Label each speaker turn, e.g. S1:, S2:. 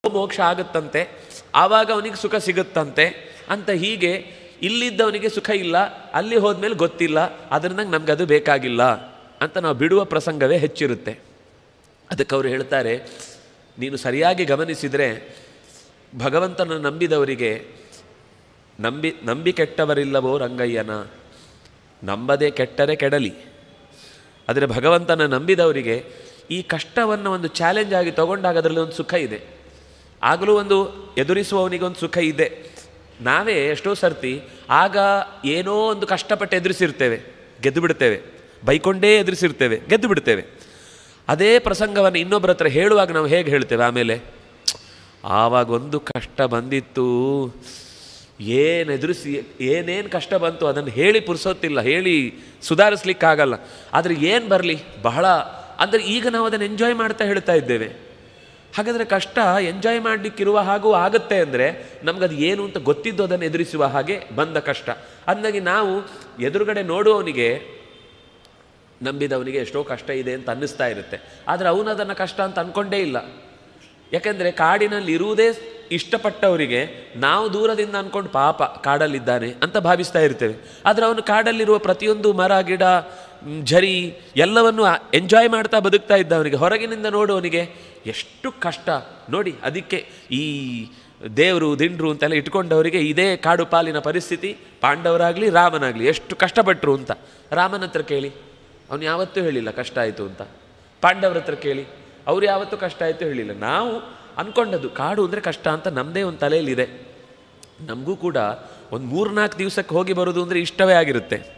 S1: ಮೋಕ್ಷ ಆಗುತ್ತಂತೆ, ಆವಾಗ ಅವನಿಗೆ ಸುಖ ಸಿಗುತ್ತಂತೆ ಅಂತ. ಹೀಗೆ ಇಲ್ಲಿದ್ದವನಿಗೆ ಸುಖ ಇಲ್ಲ, ಅಲ್ಲಿ ಹೋದ್ಮೇಲೆ ಗೊತ್ತಿಲ್ಲ, ಅದರಿಂದ ನಮ್ಗೆ ಅದು ಬೇಕಾಗಿಲ್ಲ ಅಂತ ನಾವು ಬಿಡುವ ಪ್ರಸಂಗವೇ ಹೆಚ್ಚಿರುತ್ತೆ. ಅದಕ್ಕೆ ಅವರು ಹೇಳ್ತಾರೆ, ನೀನು ಸರಿಯಾಗಿ ಗಮನಿಸಿದರೆ ಭಗವಂತನ ನಂಬಿದವರಿಗೆ ನಂಬಿ ಕೆಟ್ಟವರಿಲ್ಲವೋ ರಂಗಯ್ಯನ, ನಂಬದೆ ಕೆಟ್ಟರೆ ಕೆಡಲಿ. ಆದರೆ ಭಗವಂತನ ನಂಬಿದವರಿಗೆ ಈ ಕಷ್ಟವನ್ನು ಒಂದು ಚಾಲೆಂಜ್ ಆಗಿ ತಗೊಂಡಾಗ ಅದರಲ್ಲಿ ಒಂದು ಸುಖ ಇದೆ. ಆಗಲೂ ಒಂದು ಎದುರಿಸುವವನಿಗೆ ಒಂದು ಸುಖ ಇದೆ. ನಾವೇ ಎಷ್ಟೋ ಸರ್ತಿ ಆಗ ಏನೋ ಒಂದು ಕಷ್ಟಪಟ್ಟು ಎದುರಿಸಿರ್ತೇವೆ, ಗೆದ್ದು ಬಿಡ್ತೇವೆ, ಬೈಕೊಂಡೇ ಎದುರಿಸಿರ್ತೇವೆ, ಗೆದ್ದು ಬಿಡ್ತೇವೆ. ಅದೇ ಪ್ರಸಂಗವನ್ನು ಇನ್ನೊಬ್ಬರ ಹತ್ರ ಹೇಳುವಾಗ ನಾವು ಹೇಗೆ ಹೇಳ್ತೇವೆ, ಆಮೇಲೆ ಆವಾಗ ಒಂದು ಕಷ್ಟ ಬಂದಿತ್ತು, ಏನು ಎದುರಿಸಿ ಏನೇನು ಕಷ್ಟ ಬಂತು ಅದನ್ನು ಹೇಳಿ ಪುರ್ಸೋತಿಲ್ಲ, ಹೇಳಿ ಸುಧಾರಿಸ್ಲಿಕ್ಕಾಗಲ್ಲ. ಆದರೆ ಏನು ಬರಲಿ ಬಹಳ ಅಂದರೆ ಈಗ ನಾವು ಅದನ್ನು ಎಂಜಾಯ್ ಮಾಡ್ತಾ ಹೇಳ್ತಾ ಇದ್ದೇವೆ. ಹಾಗಾದರೆ ಕಷ್ಟ ಎಂಜಾಯ್ ಮಾಡಲಿಕ್ಕಿರುವ ಹಾಗೂ ಆಗುತ್ತೆ ಅಂದರೆ ನಮಗದು ಏನು ಅಂತ ಗೊತ್ತಿದ್ದು ಅದನ್ನು ಎದುರಿಸುವ ಹಾಗೆ ಬಂದ ಕಷ್ಟ. ಅಂದಾಗಿ ನಾವು ಎದುರುಗಡೆ ನೋಡುವವನಿಗೆ, ನಂಬಿದವನಿಗೆ ಎಷ್ಟೋ ಕಷ್ಟ ಇದೆ ಅಂತ ಅನ್ನಿಸ್ತಾ ಇರುತ್ತೆ. ಆದರೆ ಅವನು ಅದನ್ನು ಕಷ್ಟ ಅಂತ ಅಂದ್ಕೊಂಡೇ ಇಲ್ಲ. ಯಾಕೆಂದರೆ ಕಾಡಿನಲ್ಲಿ ಇರುವುದೇ ಇಷ್ಟಪಟ್ಟವರಿಗೆ ನಾವು ದೂರದಿಂದ ಅಂದ್ಕೊಂಡು ಪಾಪ ಕಾಡಲ್ಲಿದ್ದಾನೆ ಅಂತ ಭಾವಿಸ್ತಾ ಇರ್ತೇವೆ. ಆದರೆ ಅವನು ಕಾಡಲ್ಲಿರುವ ಪ್ರತಿಯೊಂದು ಮರ ಗಿಡ ಝರಿ ಎಲ್ಲವನ್ನು ಎಂಜಾಯ್ ಮಾಡ್ತಾ ಬದುಕ್ತಾ ಇದ್ದವನಿಗೆ, ಹೊರಗಿನಿಂದ ನೋಡುವವನಿಗೆ ಎಷ್ಟು ಕಷ್ಟ ನೋಡಿ. ಅದಕ್ಕೆ ಈ ದೇವರು ದಿಂಡ್ರು ಅಂತೆಲ್ಲ ಇಟ್ಕೊಂಡವರಿಗೆ ಇದೇ ಕಾಡು ಪಾಲಿನ ಪರಿಸ್ಥಿತಿ. ಪಾಂಡವರಾಗಲಿ ರಾಮನಾಗಲಿ ಎಷ್ಟು ಕಷ್ಟಪಟ್ಟರು ಅಂತ ರಾಮನ ಹತ್ರ ಕೇಳಿ, ಅವನು ಯಾವತ್ತೂ ಹೇಳಿಲ್ಲ ಕಷ್ಟ ಆಯಿತು ಅಂತ. ಪಾಂಡವರ ಹತ್ರ ಕೇಳಿ, ಅವ್ರು ಯಾವತ್ತೂ ಕಷ್ಟ ಆಯಿತು ಹೇಳಿಲ್ಲ. ನಾವು ಅಂದ್ಕೊಂಡದ್ದು ಕಾಡು ಅಂದರೆ ಕಷ್ಟ ಅಂತ ನಮ್ಮದೇ ಒಂದು ತಲೆಯಲ್ಲಿದೆ. ನಮಗೂ ಕೂಡ ಒಂದು 3-4 ದಿವಸಕ್ಕೆ ಹೋಗಿ ಬರೋದು ಅಂದರೆ ಇಷ್ಟವೇ ಆಗಿರುತ್ತೆ.